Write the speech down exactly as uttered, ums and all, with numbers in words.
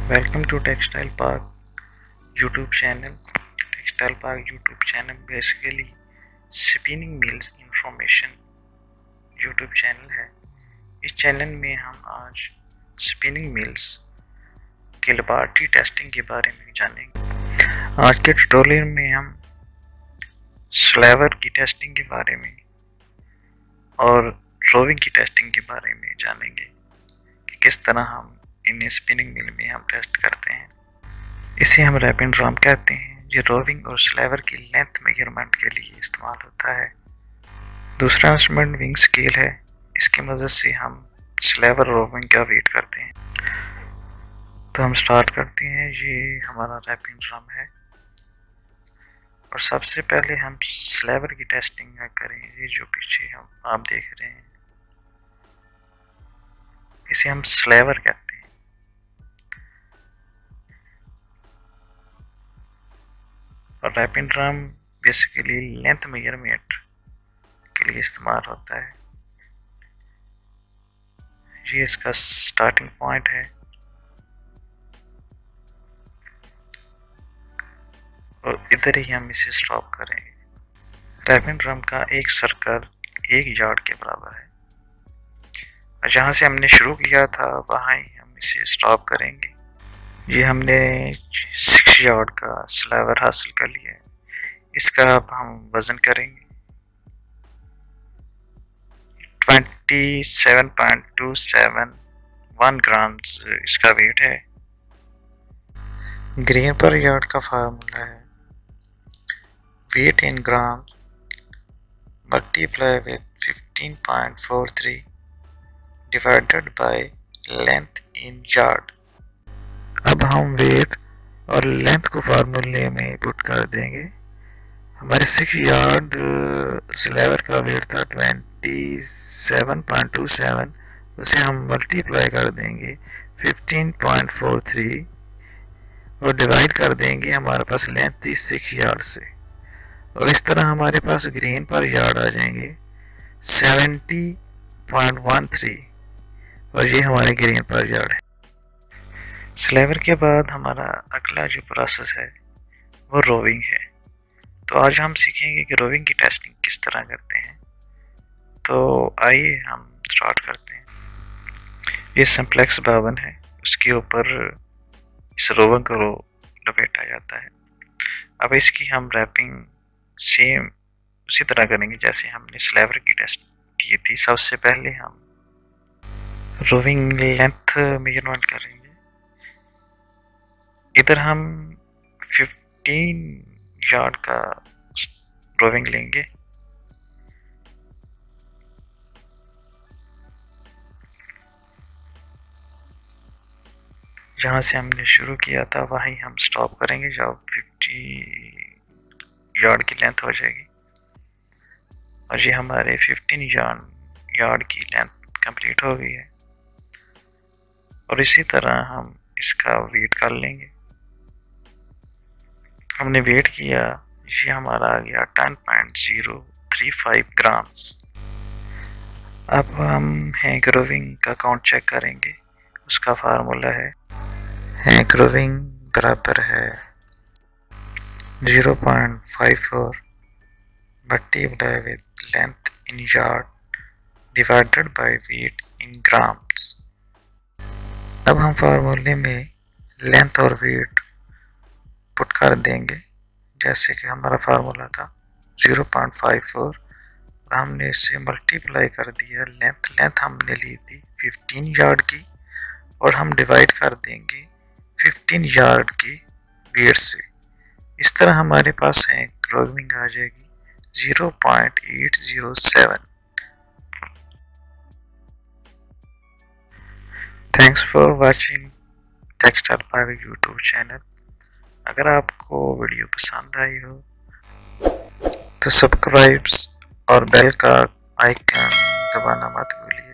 Welcome to Textile Park YouTube channel. Textile Park YouTube channel basically spinning mills information YouTube channel है। इस channel में हम आज spinning mills के laboratory testing के बारे में जानेंगे। आज के ट्यूटोरियल में हम स्लेवर की टेस्टिंग के बारे में और रोविंग की टेस्टिंग के बारे में जानेंगे कि किस तरह हम इन स्पिनिंग मिल में हम टेस्ट करते हैं। इसे हम रैप एंड ड्रम कहते हैं। ये रोविंग और स्लेवर की लेंथ मेजरमेंट के लिए इस्तेमाल होता है। दूसरा इंस्ट्रूमेंट विंग स्केल है। इसकी मदद से हम स्लेवर रोविंग का वेट करते हैं। तो हम स्टार्ट करते हैं। ये हमारा रैप एंड ड्रम है और सबसे पहले हम स्लेवर की टेस्टिंग करें। ये जो पीछे हम आप देख रहे हैं, इसे हम स्लेवर कहते हैं। और wrap and drum basically length measurement के लिए इस्तेमाल होता है। ये इसका स्टार्टिंग पॉइंट है और इधर ही हम इसे स्टॉप करेंगे। रैप एंड ड्रम का एक सर्कल एक यार्ड के बराबर है और जहाँ से हमने शुरू किया था वहाँ ही हम इसे स्टॉप करेंगे। ये हमने सिक्स यार्ड का स्लेवर हासिल कर लिया है। इसका अब हम वजन करेंगे। Twenty seven point two seven one grams इसका वेट है। ग्रेन पर यार्ड का फार्मूला है weight in gram multiply with fifteen point four three divided by length in yard. अब हम वेट और लेंथ को फार्मूले में पुट कर देंगे। हमारे सिक्स यार्ड स्लेवर का वेट था twenty seven point two seven, उसे हम मल्टीप्लाई कर देंगे फिफ्टीन पॉइंट फोर थ्री और डिवाइड कर देंगे। हमारे पास लेंथ थी सिक्स यार्ड से और इस तरह हमारे पास ग्रेन पर यार्ड आ जाएंगे सेवेंटी पॉइंट वन थ्री और ये हमारे ग्रेन पर यार्ड है। स्लेवर के बाद हमारा अगला जो प्रोसेस है वो रोविंग है। तो आज हम सीखेंगे कि रोविंग की टेस्टिंग किस तरह करते हैं। तो आइए हम स्टार्ट करते हैं। ये सिंप्लेक्स बावन है, उसके ऊपर इस रोविंग को लपेटा जाता है। अब इसकी हम रैपिंग सेम उसी तरह करेंगे जैसे हमने स्लेवर की टेस्ट की थी। सबसे पहले हम रोविंग लेंथ मेजरमेंट करेंगे। इधर हम फिफ्टीन यार्ड का रोविंग लेंगे। जहाँ से हमने शुरू किया था वहीं हम स्टॉप करेंगे जब फिफ्टी यार्ड की लेंथ हो जाएगी। और ये हमारे फिफ्टीन यार्ड यार्ड की लेंथ कंप्लीट हो गई है। और इसी तरह हम इसका वेट कर लेंगे। हमने वेट किया, ये हमारा आ गया ten point zero three five grams. अब हम हैंक रोविंग का काउंट चेक करेंगे। उसका फार्मूला है हैंक रोविंग बराबर है zero point five four multiply with length in yard divided by weight in grams. अब हम फार्मूले में लेंथ और वेट पुट कर देंगे जैसे कि हमारा फार्मूला था ज़ीरो पॉइंट फाइव फोर और हमने इसे मल्टीप्लाई कर दिया लेंथ। लेंथ हमने ली थी फिफ्टीन यार्ड की और हम डिवाइड कर देंगे फिफ्टीन यार्ड की वेट से। इस तरह हमारे पास है रोविंग आ जाएगी zero point eight zero seven. Thanks for watching textile park YouTube channel. अगर आपको वीडियो पसंद आई हो तो सब्सक्राइब और बेल का आइकन दबाना मत भूलिए।